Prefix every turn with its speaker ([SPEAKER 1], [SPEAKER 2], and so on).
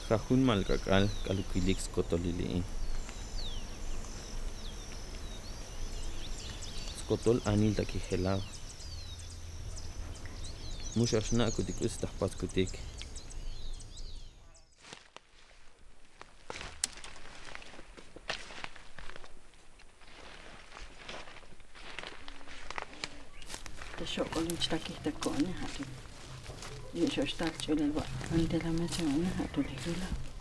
[SPEAKER 1] Jajun malkakal kalukilix kotolili. Skotol anil takijelao. Mushashna kutik ustahpas kutik.
[SPEAKER 2] Te shokolin chtakih te konya hatu. Yo shostak chulel wa. Ante la mesa una hatu le hila.